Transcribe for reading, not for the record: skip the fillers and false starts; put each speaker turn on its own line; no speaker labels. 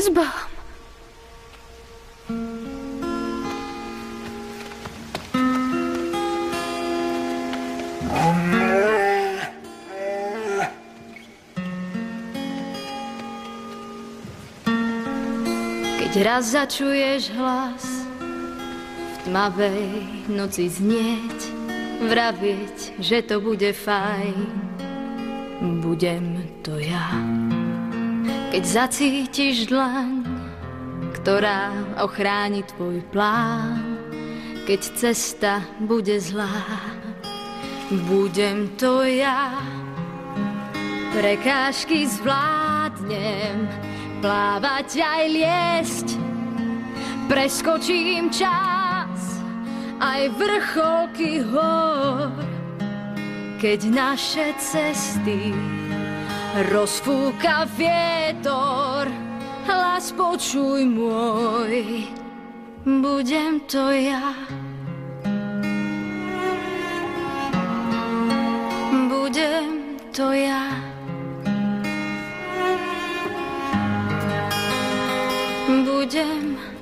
S Bohom. Keď raz začuješ hlas v tmavej noci znieť, vravieť, že to bude fajn, budem to ja. Keď zacítiš dlaň, ktorá ochráni tvoj plán, keď cesta bude zlá, budem to ja. Prekážky zvládnem, plávať aj liesť, preskočím čas, aj vrcholky hor. Keď naše cesty rozfúka vietor, hlas počuj môj, budem to ja. Budem to ja. Budem